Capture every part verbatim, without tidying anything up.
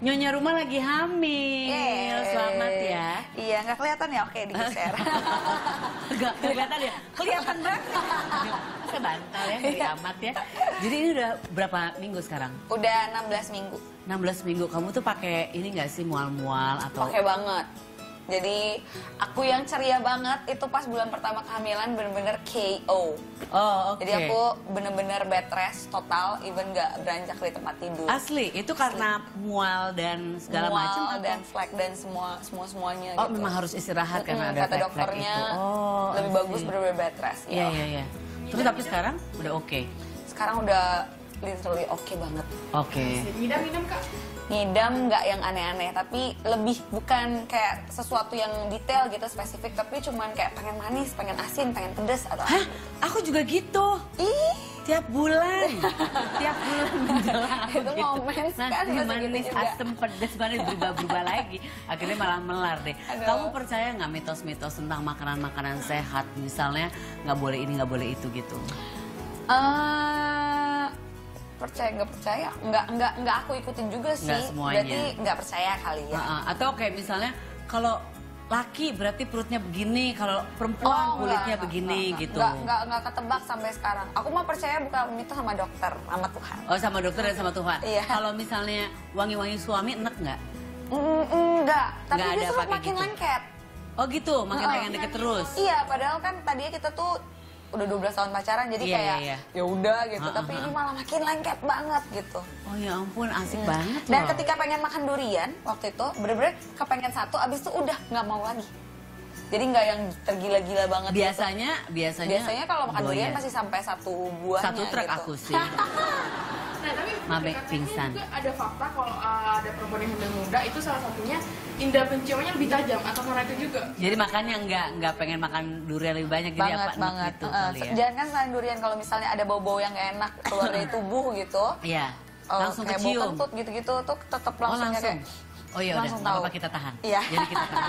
Nyonya Rumah lagi hamil. Yeay. Selamat ya. Iya, nggak kelihatan ya? Oke, digeser. Nggak kelihatan ya? Kelihatan banget. Saya bantal ya, ngeri amat ya. Jadi ini udah berapa minggu sekarang? Udah enam belas minggu. enam belas minggu. Kamu tuh pakai ini nggak sih mual-mual atau? Pakai banget. Jadi aku yang ceria banget itu pas bulan pertama kehamilan bener-bener K O. Oh, oke. Jadi aku bener-bener bed rest total, even nggak beranjak di tempat tidur. Asli, itu karena Asli. mual dan segala mual macam dan flek dan semua semua semuanya. Oh, gitu. memang harus istirahat karena hmm, ada kata dokternya itu. Oh, lebih asli. bagus bener-bener bed rest. Iya, iya, iya. Terus tapi sekarang udah oke. Okay. Sekarang udah literally oke okay banget. Oke. Okay. Ngidam-ngidam Kak? Ngidam nggak yang aneh-aneh, tapi lebih bukan kayak sesuatu yang detail gitu spesifik, tapi cuman kayak pengen manis, pengen asin, pengen pedes atau Hah? Aku juga gitu. Ih, tiap bulan, tiap bulan menjelang itu gitu. momen kan Nasi manis, gitu asem, pedes, manis berubah-berubah lagi. Akhirnya malah melar deh. Aduh. Kamu percaya nggak mitos-mitos tentang makanan-makanan sehat? Misalnya nggak boleh ini, nggak boleh itu gitu. Uh, percaya nggak percaya nggak nggak nggak aku ikutin juga sih. Nggak semuanya. Berarti nggak percaya kali ya. Uh-uh. Atau kayak misalnya kalau laki berarti perutnya begini, kalau perempuan Oh, kulitnya enggak, begini enggak, gitu. Nggak, nggak, nggak ketebak sampai sekarang. Aku mah percaya bukan itu sama dokter, sama Tuhan. Oh, sama dokter dan sama Tuhan. Iya. Kalau misalnya wangi-wangi suami enek nggak? Mm, enggak, tapi Nggak ada justru pakai makin gitu. lengket. Oh gitu, makin Uh-uh. pengen deket terus. Iya, padahal kan tadinya kita tuh udah dua belas tahun pacaran, jadi Iya, kayak iya, iya. ya udah gitu. Uh-uh. Tapi ini malah makin lengket banget gitu. Oh ya ampun, asik Hmm. banget Dan loh. ketika pengen makan durian waktu itu, bener-bener kepengen satu, abis itu udah nggak mau lagi. Jadi nggak yang tergila-gila banget. Biasanya, gitu. biasanya. Biasanya kalau makan durian doyan. masih sampai satu buahnya. Satu truk gitu. aku sih. Nah, tapi Mabek katanya pingsan. juga ada fakta kalau uh, ada perempuan yang hamil muda itu salah satunya indera penciumannya lebih tajam, atau karena itu juga? Jadi makanya nggak nggak pengen makan durian lebih banyak, jadi Banget apa banget. gitu Uh, kali ya. Jangan kan selain durian, kalau misalnya ada bau-bau yang nggak enak keluar dari tubuh gitu. Iya. Oh, Langsung kayak kecium. bau kentut gitu-gitu tuh tetap Oh langsung, langsung. kayak Oh iya udah, langsung nggak tahu. apa-apa kita tahan. Iya. Jadi kita tahan.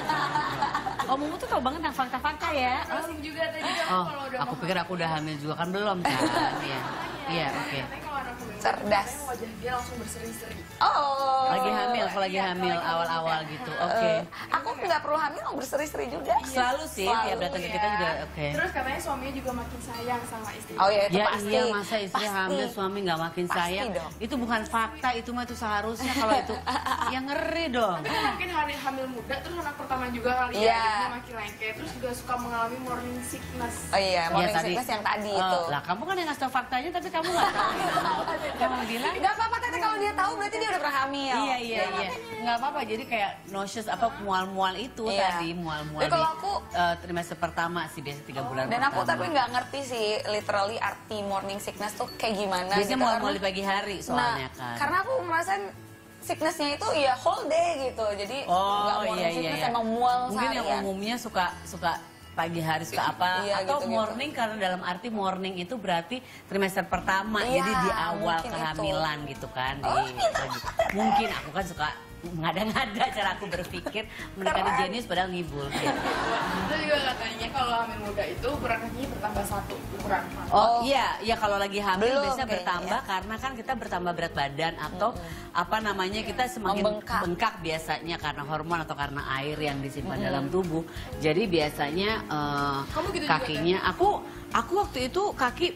Oh Mumu tuh tau banget tentang fakta-fakta ya. Browsing juga tadi kan Oh, kalau udah aku mau pikir aku udah hamil juga kan belum kan? Iya. Iya, oke. Katanya kalau anak hamil muda, Cerdas. katanya wajah dia langsung berseri-seri. Oh. Lagi hamil, aku lagi Iya, hamil kalau awal-awal gitu. gitu. Oke. Eh, aku nggak perlu hamil, mau berseri-seri juga. Selalu sih, Selalu, tiap datang ke kita ya. juga oke. Terus katanya suaminya juga makin sayang sama istri. Oh ya, itu Ya pasti. iya, masa istri Pasti. hamil suami nggak makin Pasti sayang. dong. Itu bukan fakta, itu mah itu seharusnya kalau itu ya ngeri dong. Tapi kan mungkin hari hamil muda terus anak pertama juga kali Iya. ya, jadinya makin lengket, terus juga suka mengalami morning sickness. Oh iya, morning Iya, tadi. sickness yang tadi Oh, itu. lah kamu kan yang ngasih tau faktanya tapi kamu nggak tahu. Kamu bilang Gak apa-apa Tete, kalau dia tahu berarti dia udah pernah hamil. iya iya iya nggak apa-apa, jadi kayak nauseous apa mual-mual itu Iya. tadi mual-mual Tapi kalau di, aku- eh, trimester pertama sih biasa tiga bulan Dan aku pertama. tapi nggak ngerti sih literally arti morning sickness tuh kayak gimana. biasanya gitu, mual-mual karena- di pagi hari soalnya nah, kan. karena aku ngerasain sicknessnya itu ya whole day gitu. Jadi nggak Oh morning iya iya sickness, iya. emang mual Mungkin yang seharian. umumnya suka suka pagi hari suka apa Iya, atau gitu-gitu. morning karena dalam arti morning itu berarti trimester pertama, Iya, jadi di awal mungkin kehamilan gitu kan. Oh, di, pintar di- mungkin aku kan suka ngada-ngada cara aku berpikir mendekati Keren. jenius padahal ngibul. Gitu. Itu juga katanya kalau hamil muda itu ukuran kakinya bertambah satu ukuran. Oh, Oh. iya, iya kalau lagi hamil Belum biasanya kayaknya. bertambah karena kan kita bertambah berat badan atau apa namanya kita semakin Membengkak. bengkak biasanya karena hormon atau karena air yang disimpan dalam tubuh. Jadi biasanya eh, Kamu gitu juga, kakinya aku aku waktu itu kaki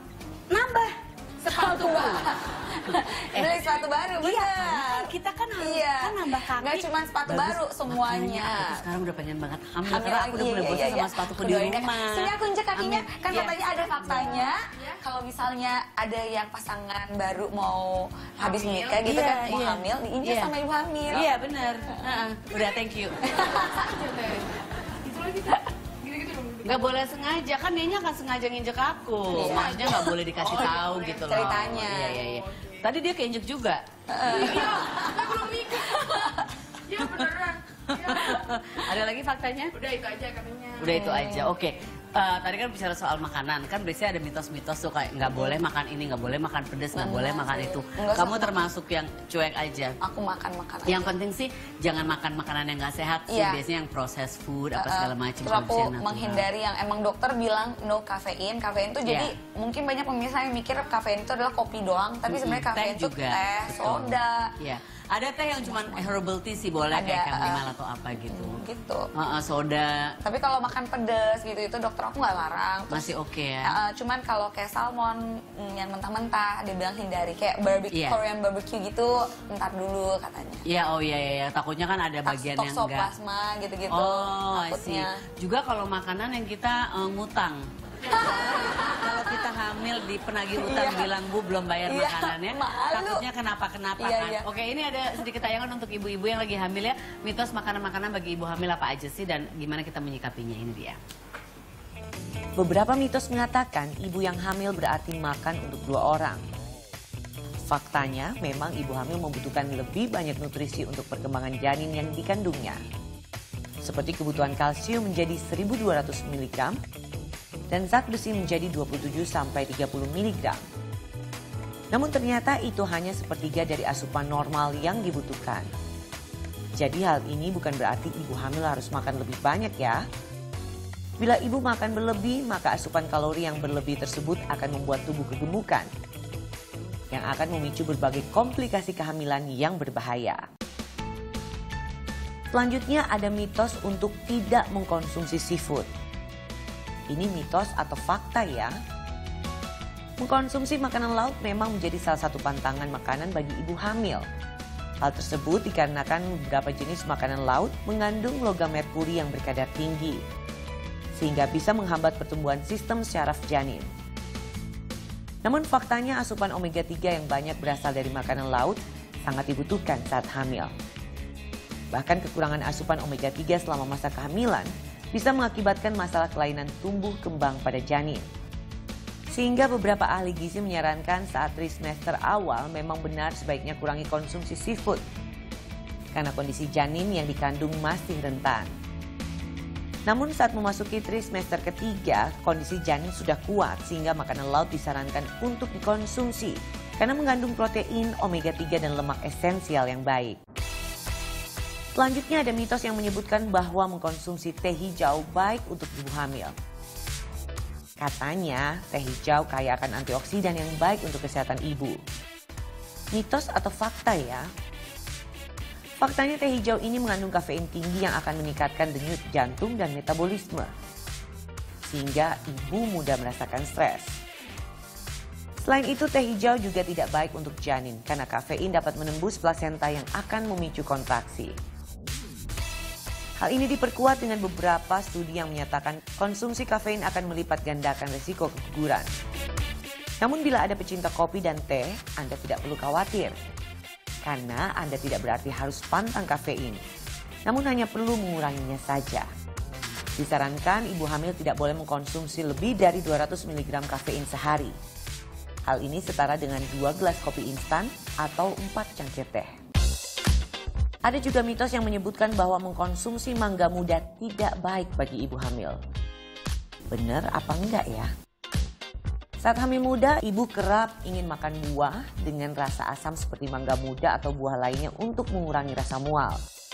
nambah Sepatu baru. Eh, Beli sepatu baru, iya, bener. kan kita kan harus Iya. kan nambah kaki. Nggak cuma sepatu Bagus. baru, semuanya. Makanya aku tuh sekarang udah pengen banget hamil, Hamil karena aku lagi, udah mulai iya, bosan iya, sama iya. sepatuku di Kedoain ya. rumah. Sini aku injek kakinya. Amin. Kan Iya. katanya ada faktanya. Kalau misalnya ada yang pasangan baru mau habis Hamil. menikah gitu Iya, kan, mau iya. hamil, diinjek Iya. sama ibu hamil. Iya bener. Heeh. Udah thank you. Itu lagi Kak. Gitu-gitu dong. Nggak boleh sengaja, kan dianya akan sengaja nginjek aku. Iya. Maksudnya nggak boleh dikasih Oh, iya, tahu boleh. gitu loh. Ceritanya. Iya, iya, iya. Tadi dia keinjek juga. Iya, kita belum nikah. Iya beneran. Iya. Ada lagi faktanya? Udah itu aja katanya. Udah itu aja, oke. uh, tadi kan bicara soal makanan, kan biasanya ada mitos-mitos tuh kayak nggak boleh makan ini, nggak boleh makan pedas, nggak boleh makan sih. itu. Enggak Kamu sama. termasuk yang cuek aja. Aku makan makanan. Yang penting sih jangan makan makanan yang nggak sehat sih. Iya. Biasanya yang processed food apa segala macam. Terus aku menghindari yang emang dokter bilang no kafein. Kafein tuh jadi Iya. mungkin banyak pemirsa yang mikir kafein itu adalah kopi doang, tapi sebenarnya Teh kafein itu juga, teh, betul. soda. Iya. Ada teh yang cuma herbal tea sih boleh Ada, kayak chamomile uh, atau apa gitu. Gitu. Uh, uh, soda Tapi kalau makan pedas gitu itu dokter aku nggak larang. Terus, masih oke ya. uh, cuman kalau kayak salmon mm, yang mentah-mentah dibilang hindari, kayak barbecue Iya. Korean barbecue gitu ntar dulu katanya. Iya, oh iya, iya, iya. Takutnya kan ada bagian yang enggak. Toksoplasma gitu-gitu. Oh, I see. takutnya. Juga kalau makanan yang kita uh, ngutang. Kalau kita hamil di penagih utang Iya. bilang Bu belum bayar Iya, makanannya, malu. takutnya kenapa-kenapa Iya, kan. iya. Oke, ini ada sedikit tayangan untuk ibu-ibu yang lagi hamil ya. Mitos makanan-makanan bagi ibu hamil apa aja sih dan gimana kita menyikapinya, ini dia. Beberapa mitos mengatakan ibu yang hamil berarti makan untuk dua orang. Faktanya, memang ibu hamil membutuhkan lebih banyak nutrisi untuk perkembangan janin yang dikandungnya. Seperti kebutuhan kalsium menjadi seribu dua ratus miligram dan zat besi menjadi dua puluh tujuh sampai tiga puluh miligram. Namun ternyata itu hanya sepertiga dari asupan normal yang dibutuhkan. Jadi hal ini bukan berarti ibu hamil harus makan lebih banyak ya. Bila ibu makan berlebih, maka asupan kalori yang berlebih tersebut akan membuat tubuh kegemukan, yang akan memicu berbagai komplikasi kehamilan yang berbahaya. Selanjutnya ada mitos untuk tidak mengkonsumsi seafood. Ini mitos atau fakta ya. Mengkonsumsi makanan laut memang menjadi salah satu pantangan makanan bagi ibu hamil. Hal tersebut dikarenakan beberapa jenis makanan laut mengandung logam merkuri yang berkadar tinggi, sehingga bisa menghambat pertumbuhan sistem syaraf janin. Namun faktanya asupan omega tiga yang banyak berasal dari makanan laut sangat dibutuhkan saat hamil. Bahkan kekurangan asupan omega tiga selama masa kehamilan bisa mengakibatkan masalah kelainan tumbuh kembang pada janin. Sehingga beberapa ahli gizi menyarankan saat trimester awal memang benar sebaiknya kurangi konsumsi seafood, karena kondisi janin yang dikandung masih rentan. Namun saat memasuki trimester ketiga, kondisi janin sudah kuat sehingga makanan laut disarankan untuk dikonsumsi karena mengandung protein, omega tiga dan lemak esensial yang baik. Selanjutnya ada mitos yang menyebutkan bahwa mengkonsumsi teh hijau baik untuk ibu hamil. Katanya teh hijau kaya akan antioksidan yang baik untuk kesehatan ibu. Mitos atau fakta ya? Faktanya teh hijau ini mengandung kafein tinggi yang akan meningkatkan denyut jantung dan metabolisme, sehingga ibu mudah merasakan stres. Selain itu teh hijau juga tidak baik untuk janin karena kafein dapat menembus plasenta yang akan memicu kontraksi. Hal ini diperkuat dengan beberapa studi yang menyatakan konsumsi kafein akan melipat gandakan risiko keguguran. Namun bila ada pecinta kopi dan teh, Anda tidak perlu khawatir. Karena Anda tidak berarti harus pantang kafein, namun hanya perlu menguranginya saja. Disarankan ibu hamil tidak boleh mengkonsumsi lebih dari dua ratus miligram kafein sehari. Hal ini setara dengan dua gelas kopi instan atau empat cangkir teh. Ada juga mitos yang menyebutkan bahwa mengkonsumsi mangga muda tidak baik bagi ibu hamil. Benar apa enggak ya? Saat hamil muda, ibu kerap ingin makan buah dengan rasa asam seperti mangga muda atau buah lainnya untuk mengurangi rasa mual.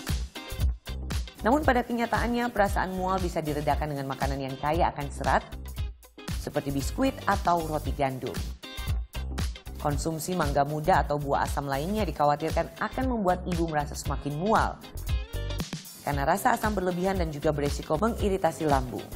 Namun pada kenyataannya perasaan mual bisa diredakan dengan makanan yang kaya akan serat seperti biskuit atau roti gandum. Konsumsi mangga muda atau buah asam lainnya dikhawatirkan akan membuat ibu merasa semakin mual karena rasa asam berlebihan dan juga beresiko mengiritasi lambung.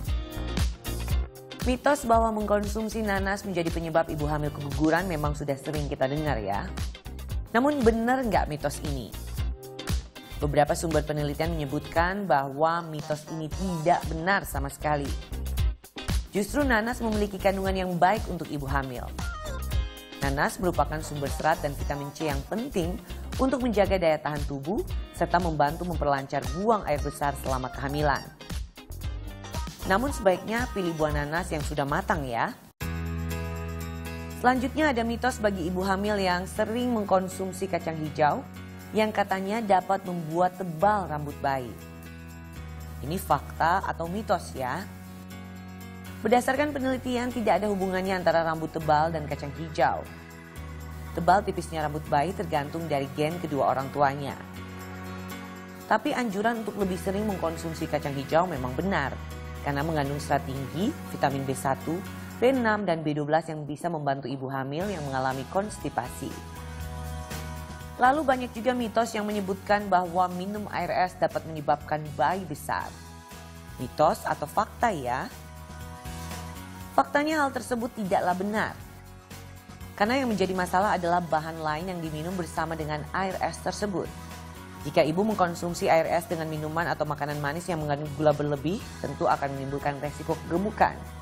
Mitos bahwa mengkonsumsi nanas menjadi penyebab ibu hamil keguguran memang sudah sering kita dengar ya. Namun benar nggak mitos ini? Beberapa sumber penelitian menyebutkan bahwa mitos ini tidak benar sama sekali. Justru nanas memiliki kandungan yang baik untuk ibu hamil. Nanas merupakan sumber serat dan vitamin C yang penting untuk menjaga daya tahan tubuh serta membantu memperlancar buang air besar selama kehamilan. Namun sebaiknya pilih buah nanas yang sudah matang ya. Selanjutnya ada mitos bagi ibu hamil yang sering mengkonsumsi kacang hijau yang katanya dapat membuat tebal rambut bayi. Ini fakta atau mitos ya? Berdasarkan penelitian, tidak ada hubungannya antara rambut tebal dan kacang hijau. Tebal tipisnya rambut bayi tergantung dari gen kedua orang tuanya. Tapi anjuran untuk lebih sering mengkonsumsi kacang hijau memang benar, karena mengandung serat tinggi, vitamin B satu, B enam, dan B dua belas yang bisa membantu ibu hamil yang mengalami konstipasi. Lalu banyak juga mitos yang menyebutkan bahwa minum air es dapat menyebabkan bayi besar. Mitos atau fakta ya? Faktanya hal tersebut tidaklah benar. Karena yang menjadi masalah adalah bahan lain yang diminum bersama dengan air es tersebut. Jika ibu mengkonsumsi air es dengan minuman atau makanan manis yang mengandung gula berlebih, tentu akan menimbulkan resiko kegemukan.